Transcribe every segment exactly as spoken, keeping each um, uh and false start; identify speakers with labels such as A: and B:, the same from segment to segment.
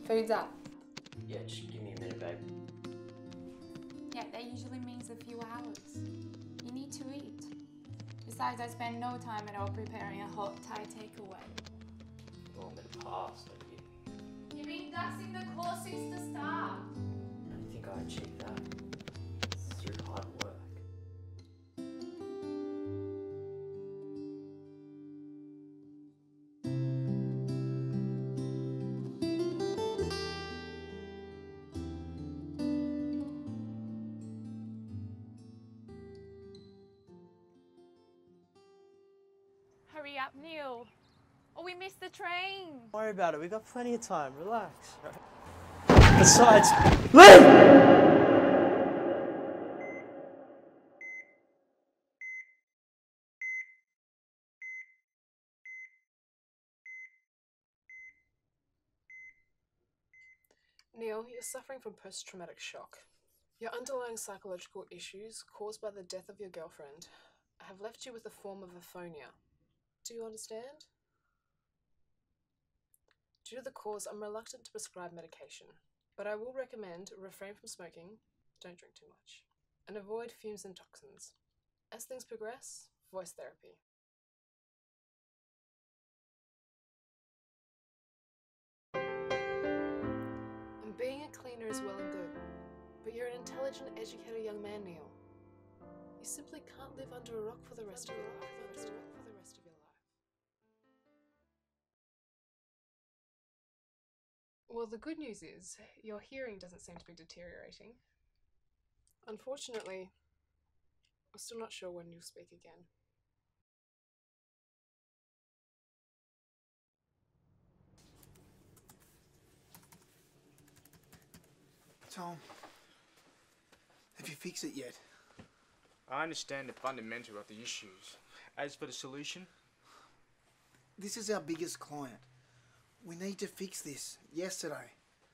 A: Food's up.
B: Yeah, just give me a minute, babe.
A: Yeah, that usually means a few hours. You need to eat. Besides, I spend no time at all preparing a hot Thai takeaway.
B: Oh, I'm gonna pass, don't you?
A: You've been ducking the course since the start.
B: I don't think I achieved that. It's through hard work.
A: Hurry up, Neil. Or we missed the train.
C: Don't worry about it, we've got plenty of time, relax. Besides, leave!
D: Neil, you're suffering from post-traumatic shock. Your underlying psychological issues caused by the death of your girlfriend have left you with a form of aphonia. Do you understand? Due to the cause, I'm reluctant to prescribe medication, but I will recommend refrain from smoking, don't drink too much, and avoid fumes and toxins. As things progress, voice therapy. And being a cleaner is well and good, but you're an intelligent, educated young man, Neil. You simply can't live under a rock for the rest of your life. For the rest of your life. Well, the good news is your hearing doesn't seem to be deteriorating. Unfortunately, I'm still not sure when you'll speak again.
E: Tom, have you fixed it yet?
F: I understand the fundamental of the issues. As for the solution?
E: This is our biggest client. We need to fix this yesterday.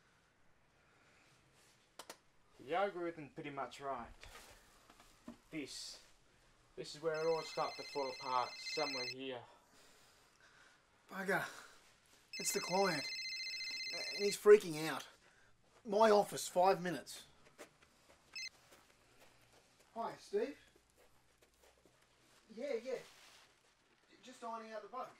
F: The algorithm's pretty much right. This. This is where it all starts to fall apart. Somewhere here.
E: Bugger. It's the client. And he's freaking out. My office, five minutes. Hi, Steve. Yeah, yeah. Just ironing out the bugs.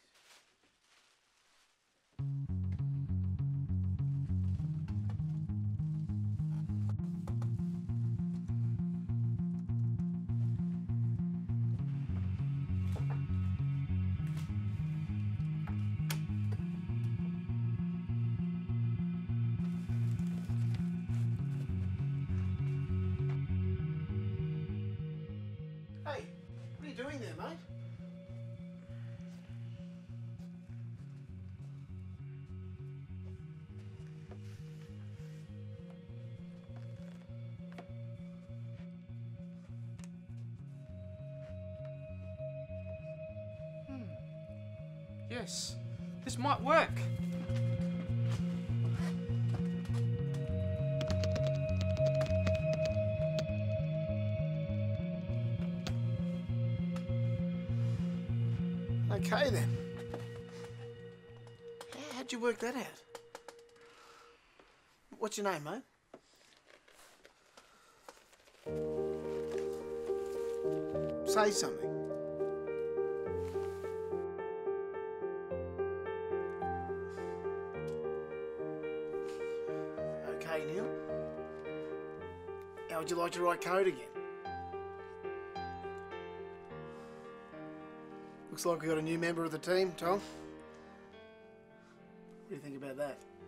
E: Hey, what are you doing there, mate?
F: Yes. This might work.
E: Okay then. How'd you work that out? What's your name, mate? Say something. Okay, Neil. How would you like to write code again? Looks like we got a new member of the team, Tom. What do you think about that?